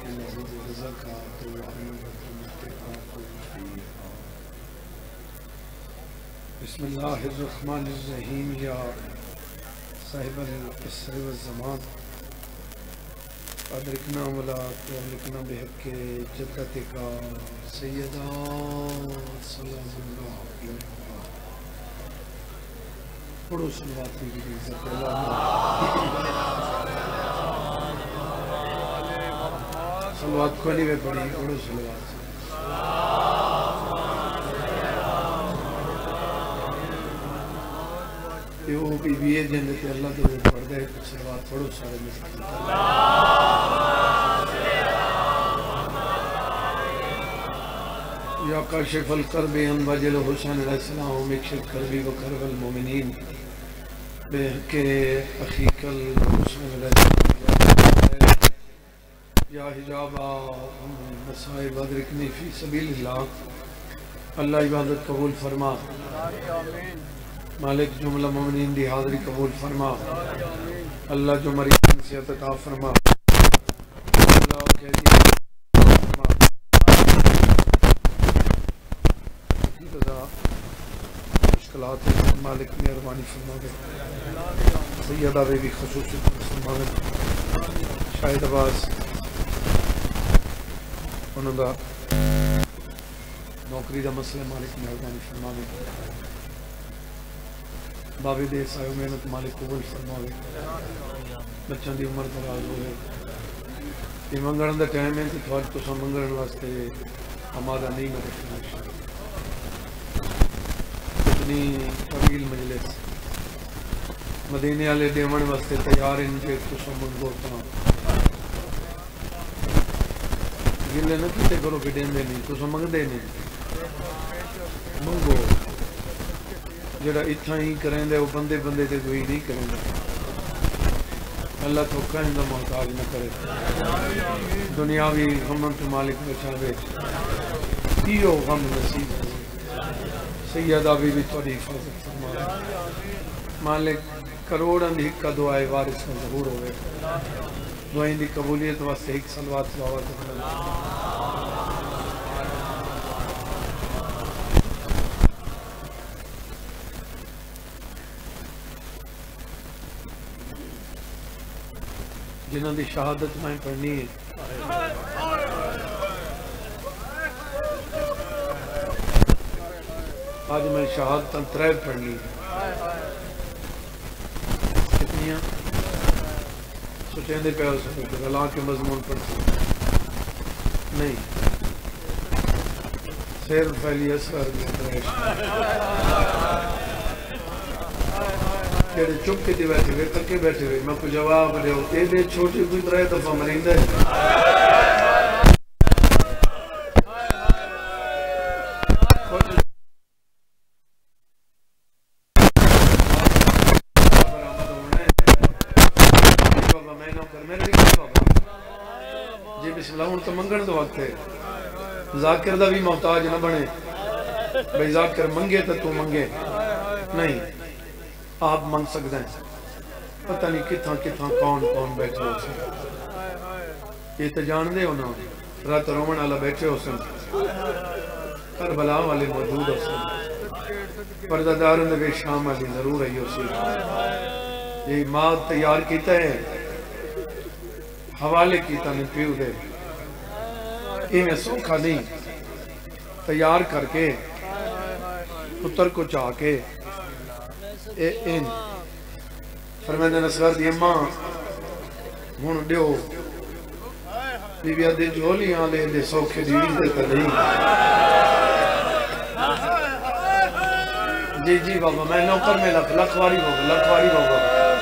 بسم اللہ الرحمن الرحیم یا صاحب العصر والزمان ادرکنا ولا تهلكنا بحق جدتک سیدہ صلی اللہ علیہ وسلم. پڑھو صلوات کی عزت صلوات کو نہیں میں پڑھی پڑھو صلوات وہ بی بی اے جن تے اللہ تو پڑھ دے صلوات پڑھو سارے مل یا کاشف الکرب ان وجل حسین علیہ السلام مکشف کربی و کرب المومنین بحق اخیق الحسین علیہ السلام یا حجاب مسائب ادرکنی فی سبیل اللہ. اللہ عبادت قبول فرما، مالک جملہ مومنین دی حاضری قبول فرما، اللہ جو مریض نصیحت عطا فرما، اللہ قیدی فرما، مشکلات مالک مہربانی فرما دے. سیدہ بے بھی خصوصی فرما دے. شاہد عباس انہوں دا نوکری دا مسئلہ مالک مہربانی فرما دے. بابی دے سایو محنت مالک قبول فرماوے، بچوں دی عمر دراز ہوئے. یہ منگڑن دا ٹائم ہے تو آج تو منگڑن واسطے آمادہ نہیں کرتے. اتنی طویل مجلس مدینے والے دیون واسطے تیار ان کے تو منگو تا گلے نہ کتے کرو کہ دیندے نہیں تو منگ دے نہیں منگو. جڑا اتھا ہی کریں دے وہ بندے بندے تے کوئی نہیں کریں دے. اللہ تو کہیں دا محتاج نہ کرے. دنیاوی غمن تو مالک بچا دے تیو غم نصیب دے. سیدہ بی بھی توڑی حفاظت فرما. مالک کروڑاں دی حقہ دعائے وارث میں ظہور ہوئے. دعائیں دی قبولیت واسطے ایک صلوات لاوات فرما. جنہوں دی شہادت میں پڑھنی ہے آج میں شہادت تریب پڑھنی ہے. کتنیاں سوچیں دے پہ ہو سکتے اللہ کے مضمون پڑھتے نہیں. سیر پھیلی اثر جڑے چپ کے دی بیٹھے ہوئے تکے بیٹھے ہوئے میں کو جواب دے ہو اے دے چھوٹی کوئی ترائے دفعہ مرندہ ہے. جی بسم اللہ ہوں تو منگن تو وقت ہے. ذاکر دا بھی محتاج نہ بنے بھئی ذاکر منگے تو تو منگے نہیں. آپ منگ سکتے ہیں. پتہ نہیں کتھاں کتھاں کون کون بیٹھے ہو سن. یہ تو جان دے ہونا رات رومن والا بیٹھے ہو سن. کربلا والے موجود ہو سن. پردہ داروں نے بے شام والی ضرور ہے ہو سن. یہ ماں تیار کیتا ہے حوالے کیتا نے پیو دے. انہیں سوکھا نہیں تیار کر کے پتر کو چاہ کے این فرمیدہ نصرات دی اماں ہون دیو بی بی آدھے جھولیاں لے دے سوکھے دیوی دیتا نہیں. جی جی بابا میں نوکر میں لکھواری ہوگا.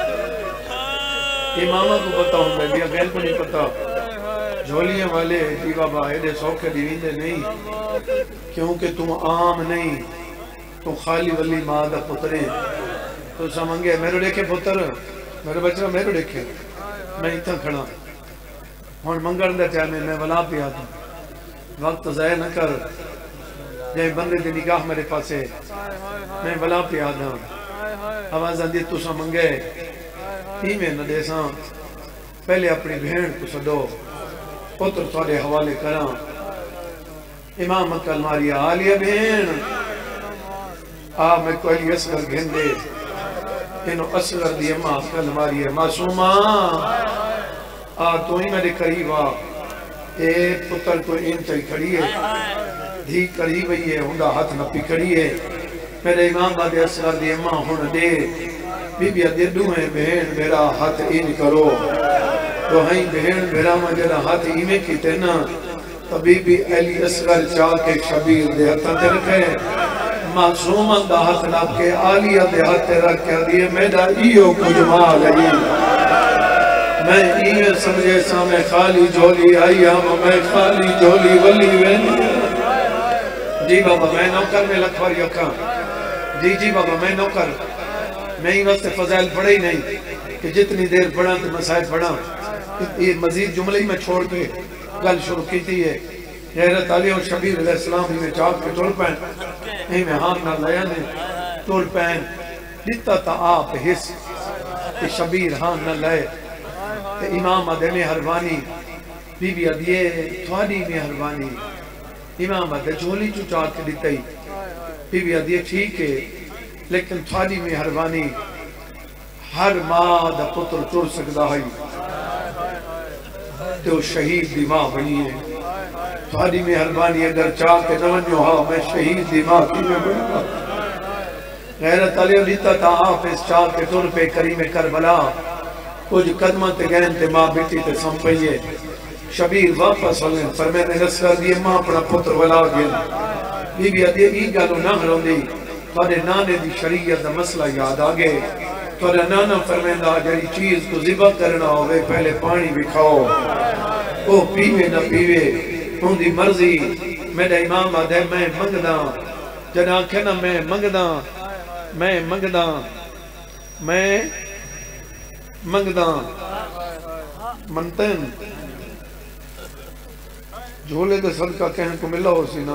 امامہ کو پتہ ہوں میں بھی اگیل کو نہیں پتہ. جھولیاں والے جی بابا ایڈے سوکھے دیوی دے نہیں کیونکہ تم عام نہیں تو خالی ولی ماں دا پتریں. تو سمنگے میرے دیکھے پتر میرے بچہ میرے دیکھے میں اتنا کھڑا ہون منگڑ دے چاہے میں ولا پیا تھا. وقت ضائع نہ کر جائے بندے دی نگاہ میرے پاسے میں ولا پیا تھا. آواز آندھی تو سمنگے ہی میں نہ دے ساں پہلے اپنی بہن کو سدو پتر تھوڑے حوالے کرا امام اکل ماری آلیہ بین میں کو علی اصغر گھندے انہوں اصغر دی امام اکل ماری ہے معصومہ تو ہی میرے قریب اے پتر تو انتہی کھڑی ہے دھی قریب ہے ہندہ ہاتھ نپی کھڑی ہے میرے امام بادے اصغر دی امام ہون دے بی بی ادھے دوہیں بہن میرا ہاتھ این کرو تو ہائیں بہن میرا مجھے ہاتھ ایمیں کی تینا تو بی بی علی اصغر چاہ کے شبیر دے ہاتھ دے رکھے معصومہ دا ہاتھ نپ کے آلیہ دے ہاتھ رکھ کے دیئے میرا ایو کچھ مال ہے میں ایویں سمجھے سا میں خالی جھولی آئیا میں خالی جھولی ولی وینی جی بابا میں نوکر میں لکھوار یکا جی بابا میں نوکر میں ہی وقت فضائل پڑھے ہی نہیں کہ جتنی دیر پڑھا تو مسائل پڑھا یہ مزید جملے ہی میں چھوڑ کے گل شروع کی تھی ہے حیرت علی و شبیر علیہ السلام ہی میں چاک کے ٹول پین ہی میں ہاں نہ لیا نے ٹول پین جتا تا آپ حس کہ شبیر ہاں نہ لائے کہ امام آدھے مہربانی بی بی ادھیے تھوڑی مہربانی امام آدھے جھولی چو چاک کے دیتا ہی بی بی ادھیے ٹھیک ہے لیکن تھوڑی مہربانی ہر ماں دا پتر ٹر سکتا ہے تو شہید دی ماں بنی ہے تھوڑی مہربانی اگر چاہ کے نونیو ہاں میں شہید دی ماں کی میں بنی غیرت علیہ لیتا تا حافظ چاہ کے ٹر پہ کریم کربلا کچھ قدمہ تے گین تے ماں بیٹی تے سمپئیے شبیر واپس ہوئے فرمینے نسکر دیئے ماں اپنا پتر ولا گیا بی بی ادھے ای گالو نہ ہروں دی تھوڑے نانے دی شریعت دا مسئلہ یاد آگے تھوڑے نانا فرمیندہ جڑی چیز کو ذبح کرنا ہوئے پہلے پانی بھی کھاؤ او پیوے نہ پیوے ان دی مرضی میرے امام آدھے میں منگدہ جنا کہنا میں منگدہ منتن جھولے دے صدقہ کہن کو ملا ہو سی نا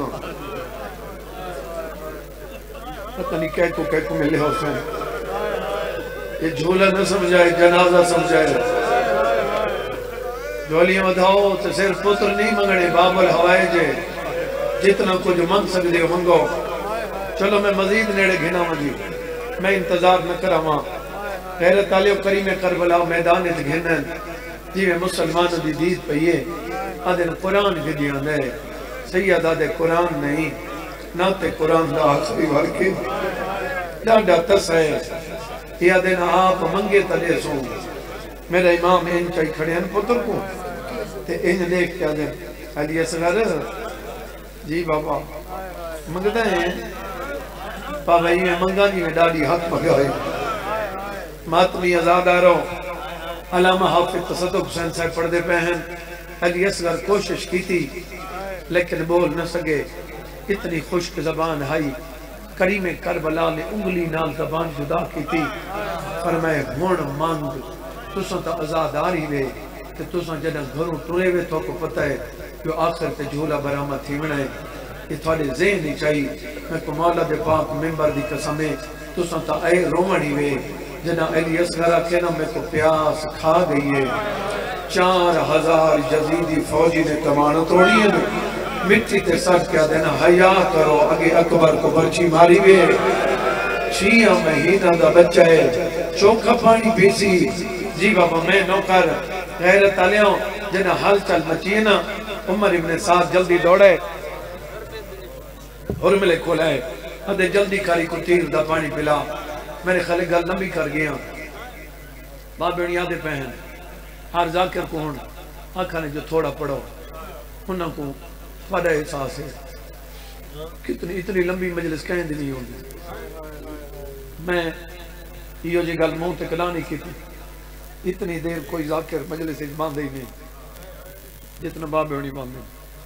پتہ نہیں کہہ کو ملے ہو سین یہ جھولا نہ سمجھائے جنازہ سمجھائے جھولیاں مدھاؤ تو صرف پتر نہیں منگنے بابل ہوائے جے جتنا کچھ منگ سکتے ہو منگو چلو میں مزید نیڑے گھنا مجھے میں انتظار نہ کرا ماں حیرت علی و کریم کربلا میدان گھنن جی میں مسلمان دی دید پہیے آدھے قرآن بھی دیا دے سید آدھے قرآن نہیں نہ تے قرآن دا آخری ورکی ڈاڈا تس ہے یہ آدھے نا آپ منگے تلے سوں میرا امام ان چاہی کھڑے ہیں پتر کو تے ان دیکھ کے آدھے علی اصغر جی بابا منگدہ ہیں بابا ہی میں منگا نہیں میں ڈاڈی حق مگائی ماتمی ازاد آ رہا علامہ حافظ تصدق حسین صاحب پڑھ دے پہن علی اصغر کوشش کی تھی لیکن بول نہ سکے اتنی خشک زبان آئی کریم کربلا نے انگلی نال زبان جدا کی تھی فرمائے ہون مانگ تساں تا ازاد آ رہی وے کہ تساں جنہ گھروں ٹرے وے تو کو پتہ ہے جو آخر تے جھولا برامت تھی ونے یہ تھوڑے ذہن نہیں چاہیے میں کو مولا دے پاک ممبر دی قسمیں تساں تا اے رومنی وے جنہ علی اصغر کہنا میں کو پیاس کھا گئی ہے 4000 یزیدی فوجی نے کمانہ توڑی ہے مٹی تے سب کیا دینا حیاء کرو اگے اکبر کو برچی ماری وے 6 مہینہ دا بچہ ہے چوکھا پانی پیسی جی بابا میں نوکر غیرت علیوں جنہ حال چل مچیے نا عمر ابن سعد جلدی دوڑے حرملے کھولائے ادھے جلدی کاری کو تیر دا پانی پلا میرے خلق گل نبی کر گیا باب بیڑی آدھے پہن ہر ذاکر کو ہون آکھا نے جو تھوڑا پڑھو انہوں کو بڑا احساس ہے اتنی لمبی مجلس کہیں دی نہیں ہوگی میں یہ جی گل منہ تے کلا نہیں کی تھی اتنی دیر کوئی ذاکر مجلس باندھے ہی نہیں جتنا باب بیڑی باندھے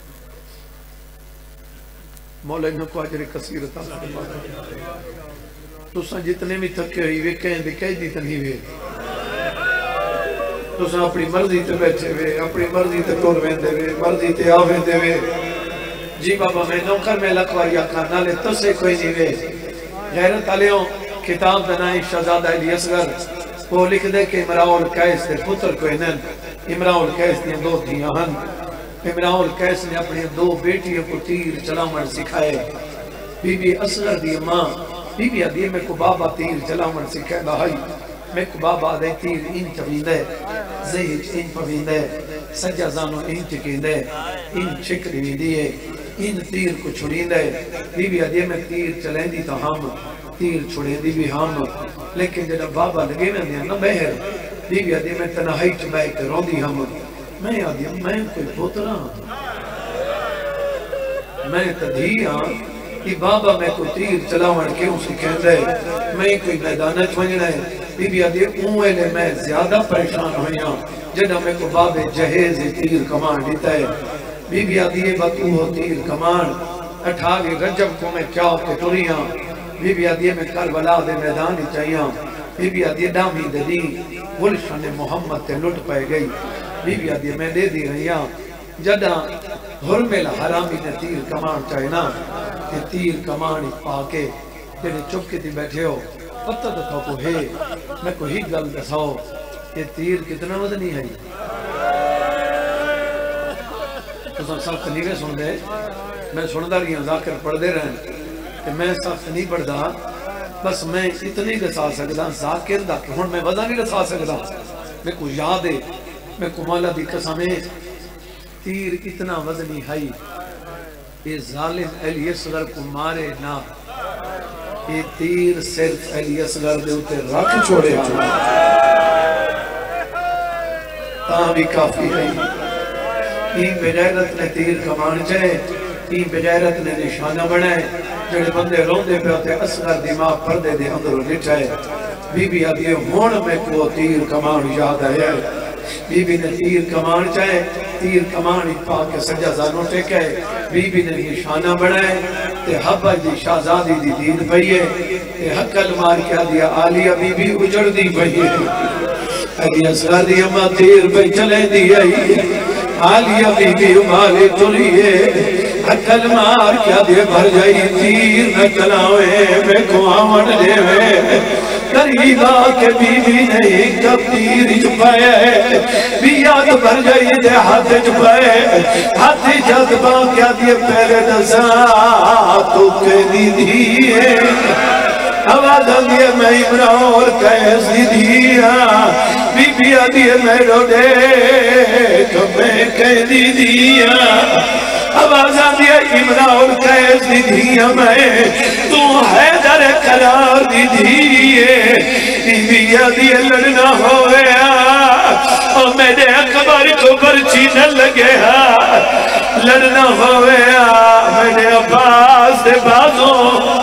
مولا انہوں کو عجر کثیر عطا فرمائے تساں جتنے بھی تھکے ہوئی وے کہیں دے کہیں دی تنہی وے تساں اپنی مرضی تے بیٹھے وے اپنی مرضی تے ٹور ویندے وے مرضی تے آوے دے وے جی بابا میں نوکر میں لکھوار یا کارنالے تسے کوئی نہیں وے غیرت علیوں کتاب دنائی شہزادہ علی اصغر وہ لکھ دے کہ امراؤ القیس دے پتر کو انن امراؤ القیس دیں 2 دھیاں ہن امراؤ القیس نے اپنی 2 بیٹیوں کو تیر چلاون سکھائے. بی بی اصغر دی ماں بی بی آدھی میں کو بابا تیر چلاون سکھائے بھائی میں کو بابا دے تیر انچ ویندے زہج انچ ویندے سجا زانو انچ کیندے ان چکری ویندی ہے ان تیر کو چھڑیندے. بی بی آدھی میں تیر چلیں دی تو ہم تیر چھڑیں دی بھی ہم لیکن جب بابا لگے میں دیا نا بہر بی بی آدھی میں تنہائی چبائے کے رو دی ہم میں آدھی میں کوئی پوترا میں تدھیاں کہ بابا میں کو تیر چلاوان کیوں سکھیں دے میں کوئی میدانہ چونجنا ہے. بی بی آدھی اوہے لے میں زیادہ پریشان ہوئیاں جنہا میں کو باب جہیز تیر کمان دیتا ہے. بی بی آدھی بطو ہو تیر کمان 28 رجب کو میں چاہو کے ٹوریاں. بی بی آدھی میں کربلا دے میدان ہی چاہیاں. بی بی آدھی ڈامی دے دی گلشن محمد تے لٹ پائے گئی. بی بی آدھی میں دے دی رہیاں جدہ حرمل حرامی نے تیر کمان چاہینا کہ تیر کمان پا کے جنہیں چپ کے تھی بیٹھے ہو پتہ تو کو ہے میں کو ہی گل دساؤ کہ تیر کتنا وزنی ہے. تو سخت نہیں سن دے میں سندہ رہی ہوں ذاکر پڑھ دے رہے کہ میں سخت نہیں پڑھ دا بس میں اتنی رسا سکتا ذاکر دا کہ ہون میں وزن نہیں رسا سکتا. میں کو یاد ہے میں کو مولا دی قسمیں تیر اتنا وزنی ہے یہ ظالم علی اصغر کو مارے نہ یہ تیر صرف علی اصغر دے ہوتے رکھ چھوڑے تاں بھی کافی ہے. این بغیرت نے تیر کمان چاہے این بغیرت نے نشانہ بنائے جڑے بندے روندے پہ ہوتے اصغر دماغ پردے دے اندر لٹھائے. بی بی آدھی ہون میں کو تیر کمان یاد ہے. بی بی نے تیر کمان چاہے تیر کمان پا کے سجا زانو ٹیکے. بی بی نے نشانہ بنائے تے حبہ دی شہزادی دی دید پہیے تے حقل مار کیا دیا آلیہ بی بی اجڑ دی پہیے. علی اصغر دی اما تیر پہ چلے دی آئی آلیہ بی بی امالے تلیے حقل مار کیا دے بھر جائی تیر نہ چلاوے میں کو آمن لے وے قریبا کے بی بی نہیں کب تیر چھپائے بی یاد بھر جائی دے ہاتھ چھپائے ہاتھ جذبہ کیا دے پہلے نزا تو کے دی دیئے آواز آدھیے میں امراؤ اور قیس دی دیا بی بی آدھیے میں رو دے تو میں کہہ دی دیا آواز آدھیے امراؤ اور قیس دی دیا میں تو حیدر قرار دی دیئے بی بی آدھیے لڑنا ہویا اور میرے اکبر کو برچی نہ لگے لڑنا ہویا میرے عباس دے بازوں.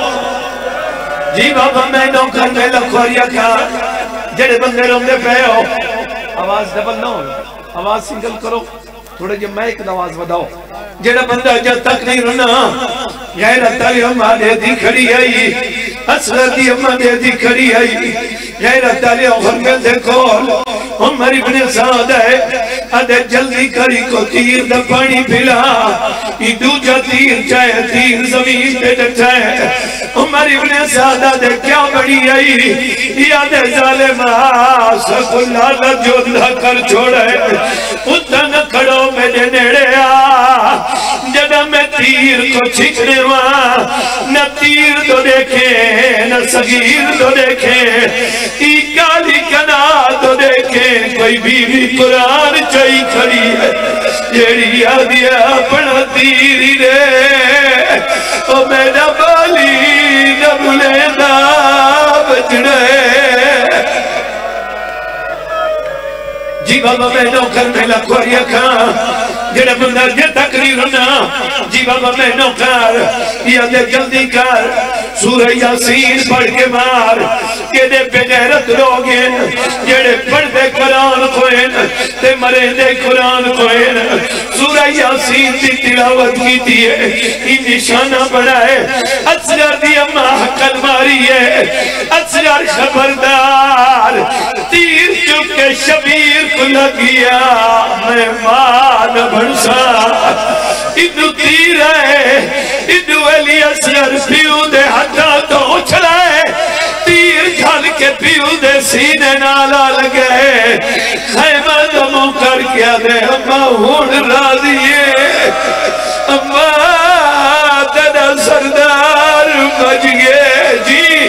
جی بابا میں نوکر میں لکھوریا کا جڑے بندے روندے پہ ہو آواز ڈبل نہ ہو آواز سنگل کرو تھوڑے جو میں ایک آواز بداؤ جڑا بندہ جب تک نہیں رونا غیرت علی امہ دے دی کھڑی آئی اصغر دی امہ دے دی کھڑی آئی غیرت علی امہ دے کھول عمر ابن سعد ہے ادھے جلدی کری کو تیر دا پانی پھلا یہ دوجہ تیر چاہے تیر زمین پہ ڈٹھائے عمر ابن سعد دے کیا بڑی آئی یاد ظالم سب اللہ جو اللہ کر چھوڑے اتنا نہ کھڑو میرے نیڑے جدہ میں تیر کو چھکنے وہاں نہ تیر تو دیکھیں نہ صغیر تو دیکھیں ای کالی کنا تو دیکھیں کوئی بیوی قرآن چاہی کھڑی ہے جیڑی آدھیا اپنا تیری رے او میرا بالی نہ بھلے نہ بچڑے. جی بابا میں نوکر میں لکھوریا کھاں جڑا بندہ یہ تقریر ہونا جی بابا میں نوکر یہ دے جلدی کر سورہ یاسین پڑھ کے مار کہ دے بغیرت لوگیں جڑے پڑھ دے قرآن کوئن تے مرے دے قرآن کوئن سورہ یاسین دی تلاوت کی دیئے یہ نشانہ بڑھائے اصغر دی امہ حقل ماری ہے اصغر خبردار تیر چکے شبیر کو لگیا میں مان بھنسا ادھو تیر ہے ادھو علی اصغر پیو دے ہٹا تو اچھلائے تیر جھل کے پیو دے سینے نالا لگے خیمہ دموں کر کیا دے ہمہ ہون راضی ہے اما تیرا سردار بج گئے جی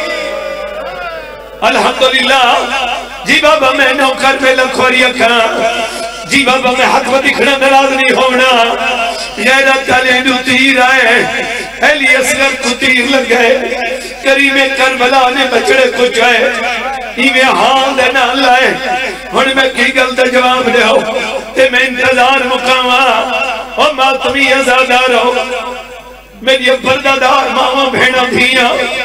الحمدللہ جی بابا میں نوکر میں لکھوری اکھاں جی بابا میں حق و دکھنا نراض نہیں ہونا غیرت تالے نو تیر آئے اہلی اصغر کو تیر لگ گئے کریم کربلا نے بچڑے کو جائے ایویں حال دینا لائے ہن میں کی گل دا جواب دے ہو تے میں انتظار مقامہ اور ماتمی ازادار ہو میری بردادار ماما بھینا دھیاں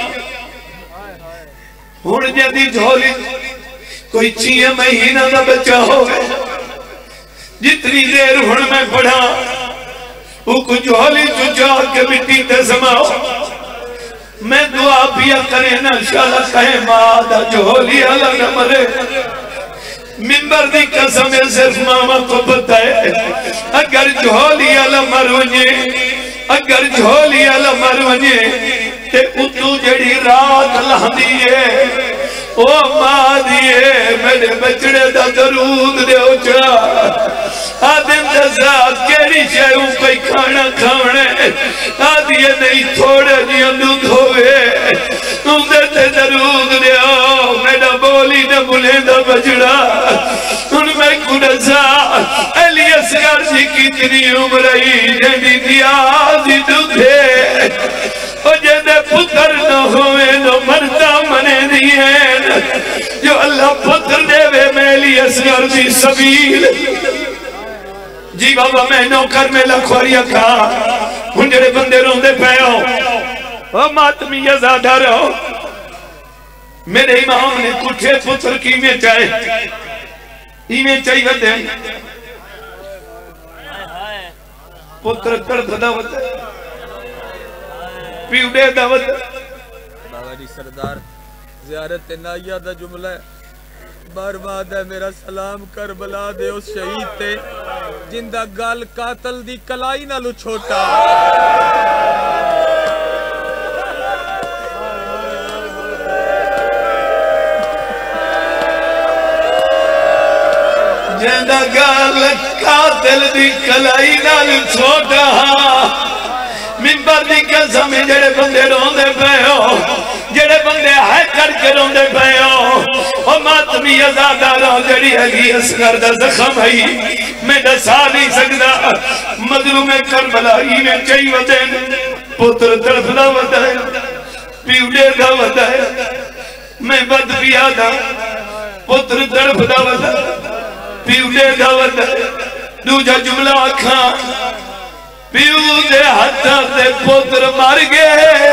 ہن جدی جھولی کوئی 6 مہینہ دا بچہ ہو جتنی دیر ہن میں پڑھا وہ کو جھولی چچا کے مٹی تے سماؤ میں دعا پیا کرے نا شالا کہے مادہ جھولی اللہ نہ مرے ممبر دی قسم صرف ماما کو بتائے اگر جھولی اللہ مرونجے اگر جھولی اللہ مرونجے تے اتو جڑی رات لہنیے او ماں دیئے میرے بچڑے دا درود دے اچھا آدم دزاد کیری شایوں کوئی کھانا کھانے آدھیے نہیں تھوڑے جیاں دودھ ہوئے اندر تے درود دے آؤ میرا بولی نہ بلے دا بچڑا ان میں کڑسا علی اصغر جی کی تنی عمرہی جنی دیازی دودھے اور جنہیں پتر نہ ہوئے نو مرتا منے دیئے جو اللہ پتر دے وے میلی اصغر جی سبیل جی بابا میں نوکر میں لکھوری اکھا ان جڑے بندے روندے پہ ہو اور ماتمی ازادہ رہو میرے امام نے کٹھے پتر کی میں چاہے ایمیں چاہیے دے پتر کرد دعوت پیوڑے دعوت بابا جی سردار زیارت نائیہ دا جملہ ہے برباد ہے میرا سلام کربلا دے اس شہید تے جندہ گال قاتل دی کلائی نہ لو چھوٹا جندہ گال قاتل دی کلائی نہ لو چھوٹا منبر دی قسم جڑے بندے روندے پہ ہو جڑے بندے ہے کر کے روندے پہ ہو اور ماتمی ازادہ رہو جڑی علی اصغر دا زخم ہے میں دسا نہیں سکتا مظلوم کربلائی میں چاہی ودین پتر طرف دا ودائے پیوڑے دا ودائے میں بد بیادا پتر طرف دا ودائے پیوڑے دا ودائے دوجہ جملہ آکھاں پیو دے ہتھاں تے پتر مر گئے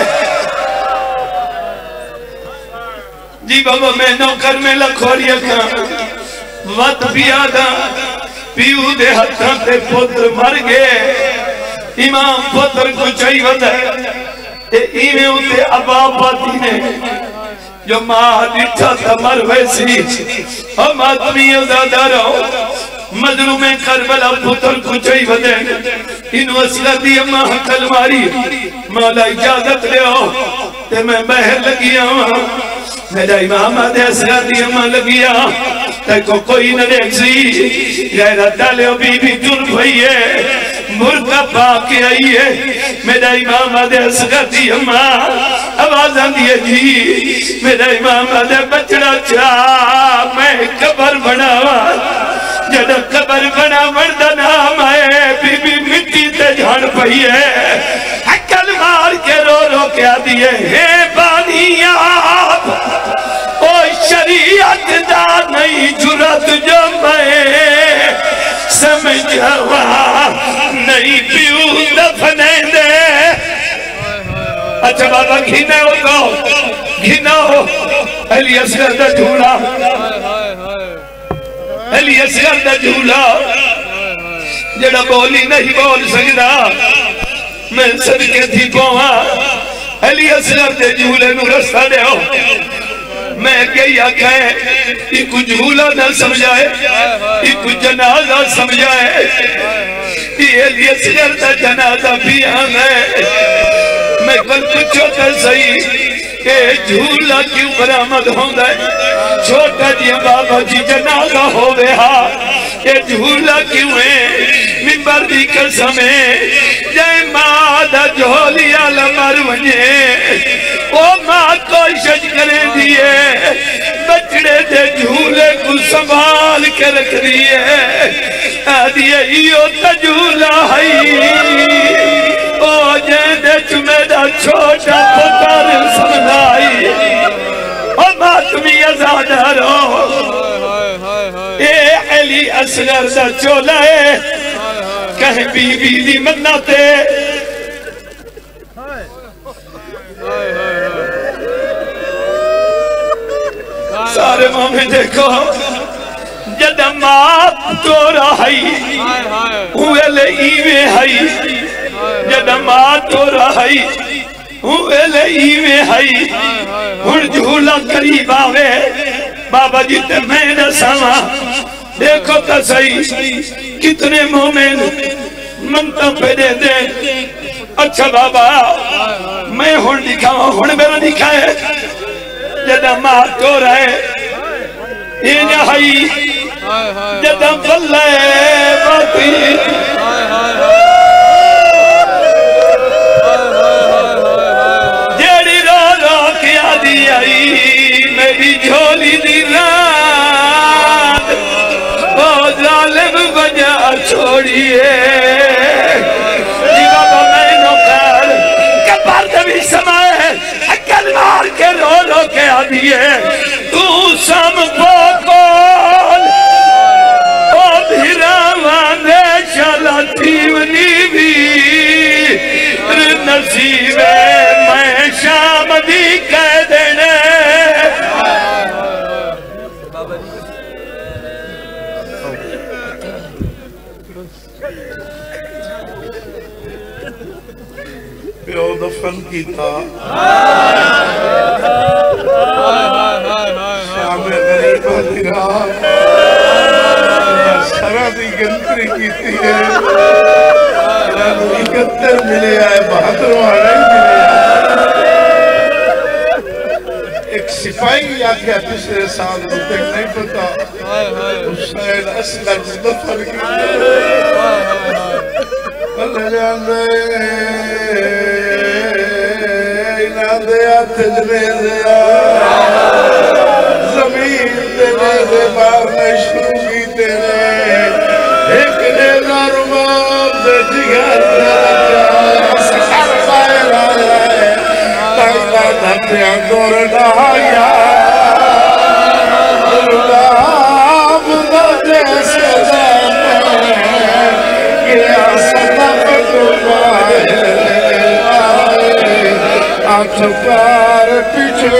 جی بابا میں نوکر میں لکھوری اکھاں وقت بیادا پیو دے ہتھاں تے پتر مر گئے امام پتر کو چاہی ودائے ایویں ہوتے ابا پاتی نے جو ماں دیٹھا تھا مر ویسی اور ماتمی ازادہ رہو مظلوم کربلا پتر کو چاہی ودے انو اصلہ دی اماں حقل ماری مولا اجازت لے ہو تے میں بہر لگیا میرا امام آدھے اصلہ دی اماں لگیا تے کو کوئی نہ دیکھ سی غیرت ڈالے ہو بی بی جن بھئیے مرکہ پاک آئیے میرا امام آدھے اصلہ دی اماں آوازاں دیئے جی میرا امام آدھے بچڑا چاہ میں قبر بناوا جدہ قبر بنا مرد نام آئے بی بی مٹی تے جھان پئی ہے حکل مار کے رو رو کیا دیئے ہے بانی آپ او شریعت دا نہیں جرت جو میں سمجھوا نہیں پیو دفنے دے اچھا بابا گھینے ہو تو گھینا ہو علی اصغر دا جھولا علی اصغر دا جھولا جڑا بولی نہیں بول سکتا میں صدقے تھی پوہا علی اصغر دے جھولے نو رستہ دے ہو میں کہیا کہے ایک جھولا نہ سمجھائے ایک جنازہ سمجھائے یہ علی اصغر دا جنازہ بھی ہمیں میں کل پچھو کر صحیح کہ جھولا کیوں برآمد ہوندہ ہے چھوٹا جی بابا جی جنازہ ہوئے ہاں کہ جھولا کیوں ہے ممبر دی قسمیں جائے ماں دا جھولیا لمر ونجے او ماں کوشش کریں دیئے بچڑے دے جھولے کو سنبھال کے رکھ دیئے آدھیے ایو تجھولا ہائی او جیندے چمیں دا چھوٹا پتر سمنائی او ماں تمہیں ازادہ رو اے علی اصغر دا چولا ہے کہیں بی بی دی مناتے سارے مومن دیکھو جدہ ماں تو رہائی ہوئے لے ایوے ہائی جدہ ماں تو رہائی ہوئے لے ایوے ہائی ہن جھولا قریب آوے بابا جی تے میں نہ ساما دیکھو تا صحیح کتنے مومن منتا پہ دے دے اچھا بابا میں ہن دکھاؤں ہن میرا دکھائے جدہ ماں تو رہے یہ نہائی جدہ بلے باتی جیڑی رو رو کیا دی آئی میری جھولی دی رات وہ ظالم وجہ چھوڑیے جی بابا میں نو کر کبھر دبی سمائے اکل مار کے رو رو کے آدھیے تو سم پوکول او بھیراوان دے شالا تیونی بھی نصیب میں شام دی کہہ دینے پیو دفن کی تھا شام غریبہ دیرا سرہ دی گنتری کی تھی گتر ملے آئے بہتر وہاں ملے آئے ایک سپاہی آگیا تیسرے سال مجھے نہیں پتا حسین اصغر مظفر کی اللہ جان دیا تجرے دیا زمین دینے دے بارنے شروع کی دینے ایک نیزہ رباب دے جگر دیا سکر بائر آئے تائلہ دھتیا گورنا آیا رباب دے جیسے زمین گیا صدف دبائے آٹھ پار پیچھے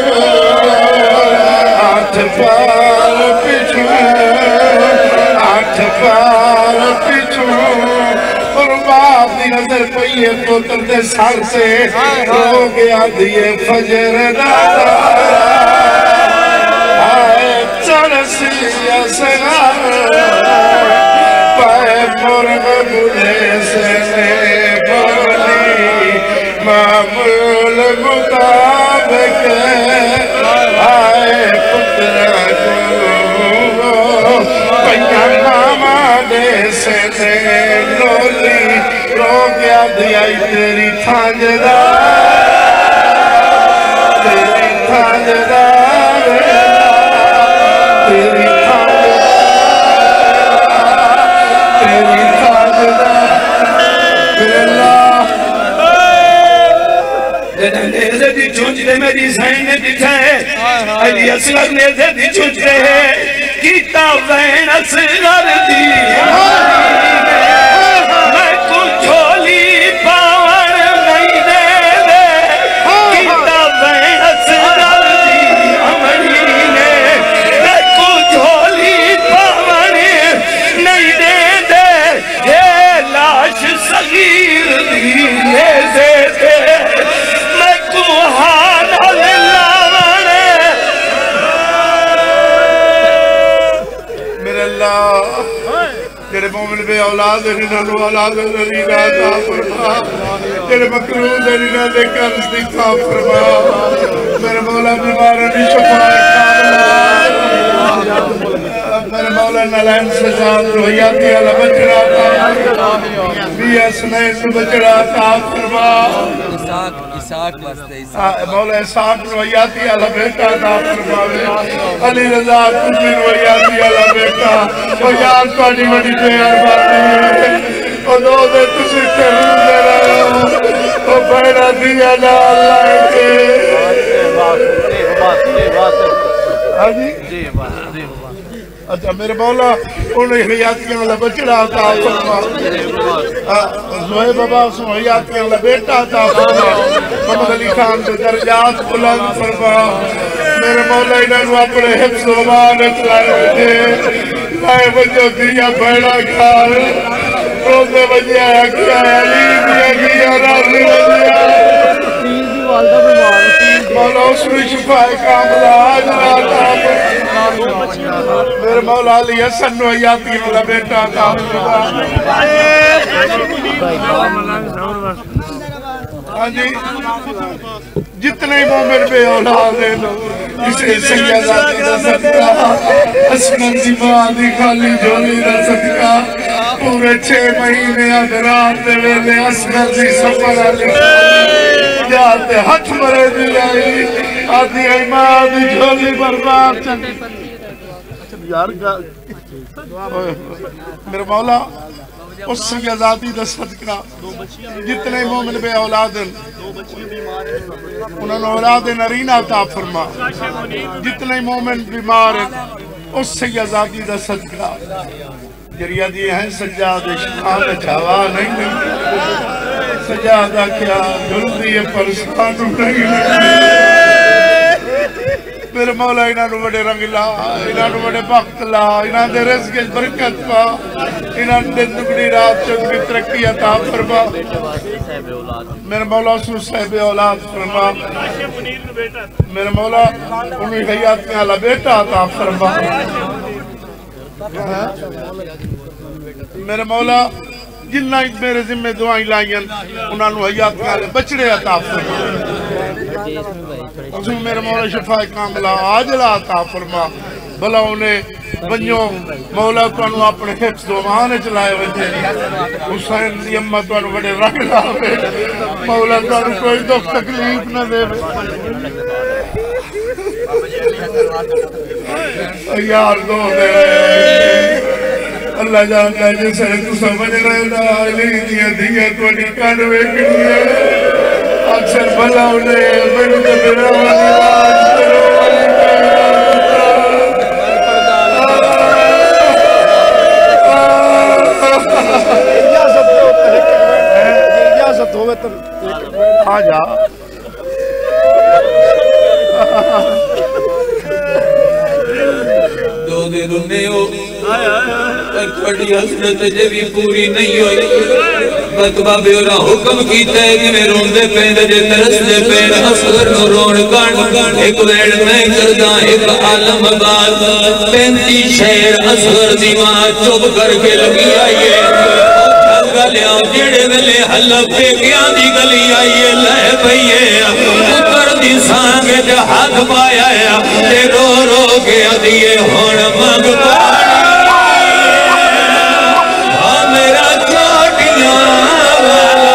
آٹھ پار پیچھے آٹھ پار پیچھے اور باپ دی نظر پئیے پتر دے سار سے ہو گیا دیئے فجر دادا آئے چڑھ سی اسغار پائے پرگ بلے سے نے بولی معمول مطابق آئے پتر کو پہیا ماما دے سے نے لولی رو گیا دیائی تیری تھانجدار تیری تھانجدار تیری تیری تھانجدار پھر اللہ نیزے دی چونچ دے میری سائن نے دکھائے علی اصغر نیزے دی چونچ دے کتاب وین اصغر دی میں کو جھولی پاور نہیں دے دے کتاب وین اصغر دی ہماری نے میں کو جھولی پاور نہیں دے دے یہ لاش صغیر دی نیزے دے میں کو ہان اللہ میرے اللہ تیرے مومن بے اولاد رنالو اولاد رنینا دا فرما تیرے مکرون رنینا دے قرض دی تا فرما میرے مولا بیمارنی شفاء کاملہ میرے مولا مولانا لائن سجاد روحیاتی علی بچڑا تا بی ایس نیس بچڑا تا فرما اساق واسطے مولا اساق روحیاتی علی بیٹا تا فرما علی رضا کلی روحیاتی علی بیٹا او یار توڑی بڑی پیار بانی ہے او دو دے تسی تحریر دے رہے ہو او بیڑا دیا نا اللہ کے اچھا میرے مولا انہیں حیاتیاں اللہ بچڑا عطا فرما زوئے بابا اس میں حیاتیاں اللہ بیٹا عطا فرما محمد علی خان کے درجات بلند فرما میرے مولا انہوں اپنے حفظ و امان اطلاع دے لائے بجو دیا بیڑا گھار روزے بجے آیا کیا علی دیا گیا راضی بجے آیا مولا اس میں شفاء کاملہ آج رات آپ میرے مولا علی حسن و حیاتی والا بیٹا عطا فرما ہاں جی جتنے مومن بے اولاد ہیں اسے سید ذاتی دا صدقہ اسمن دی ماں دی خالی جھولی دا صدقہ پورے 6 مہینے ادرات دے ویلے اسمن دی سفر علی جاتے ہتھ مرے دی آئی آدھی ایمان دی جھولی برباد یار میرے مولا اس سنگے ذاتی دا صدقہ جتنے مومن بے اولاد ہیں انہوں نے اولاد نرینہ عطا فرما جتنے مومن بیمار ہیں اس سنگے ذاتی دا صدقہ جریہ دی ہیں سجاد شفاء چھوا نہیں سجادہ کیا جلدی پرسانو نہیں میرے مولا انہوں بڑے رنگ لا انہوں بڑے وقت لا انہوں دے رزق برکت پا انہوں دے دگڑی رات چگڑی ترقی عطا فرما میرے مولا سو صاحب اولاد فرما میرے مولا انہی حیات میں اللہ بیٹا عطا فرما میرے مولا جنہ میرے ذمہ دعائیں لائیں انہوں نے حیات میں اللہ بچڑے عطا فرما حضور میرے مولا شفاء کاملہ عاجلہ عطا فرما بھلا انہیں بنیوں مولا تو انہوں اپنے حفظ و امان چلائے وجہ حسین دی امہ تو انہوں بڑے رنگ لاوے مولا تو انہوں کوئی دکھ تکلیف نہ دے یار دو دے اللہ جانتا ہے جسے تو سمجھ رہے نا علی دیا دیا تو انہیں کانوے کنیے اکثر بھلا انہیں میرے تو میرا والی کرو والی اجازت ہوئے تو آ جا دو دے رنے ہو پر پڑی حسنت جے بھی پوری نہیں ہوئی بطبہ بے اور حکم کیتا ہے کہ میں رون دے پین جے ترس دے پین اصغر نو رون کان ایک ویڑ میں کردہ ایک عالم آباد 35 شہر اصغر دی ماں چوب کر کے لگی آئیے گلیاں جیڑے ویلے حلب پہ کیاں دی گلی آئیے لے بھئیے اتر دی سانگے جے ہاتھ پایا ہے تے رو رو کے دیئے ہون مانگ پایا میرا چوٹیاں والا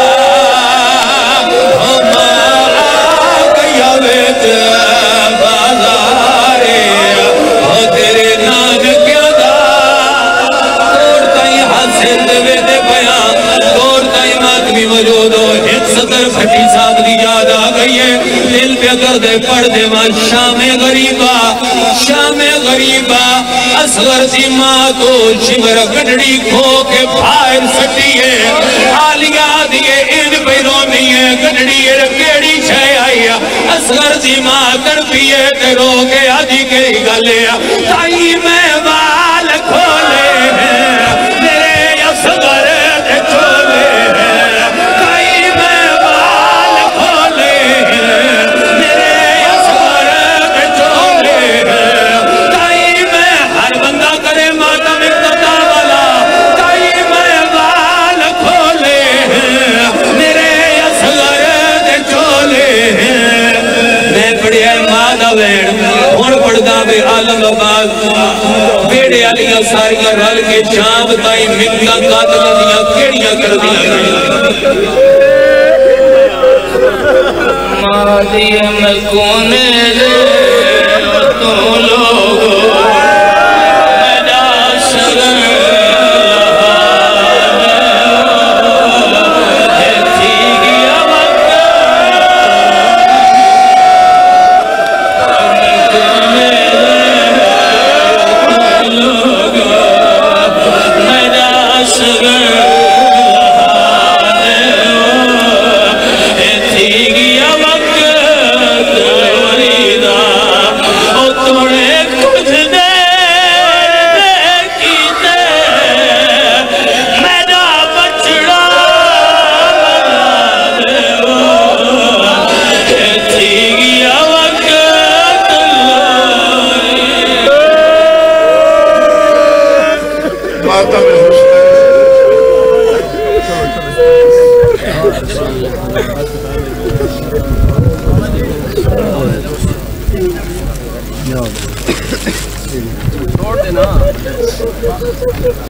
ہمارا گیا بیت بازارے تیرے ناج کیا دا توڑتا ہی حاصل دے دے بیان توڑتا ہی ماتمی موجود ہو ایک صدر پھٹی صاحب دی یاد آ گئی ہے دل پہ کر دے پڑھ دے ماں شام غریبہ اصغر دی ماں کو شمر گڑڑی کھو کے بھائر سٹی ہے آلیہ دیئے ان پہ رونی ہے گڑڑی رکیڑی چھے آئی اصغر دی ماں تڑپی ہے تے رو کے آجی کے گلے تائی میں بال کھولے ہیں میرے اصغر دے چولے ہیں تائی میں بال کھولے ہیں میرے اصغر دے چولے ہیں تائی میں ہر بندہ کرے ماتم اقتدا والا تائی میں بال کھولے ہیں میرے اصغر دے چولے ہیں میں پڑھیا مادہ ویڑ ہون پڑھدا بے عالم آباد نیڑے آلیاں ساریاں رل کے شام تائیں منتاں قاتلاں دیاں کیڑیاں کردیاں مادی میں کونے دے تو لوگو میرا سگن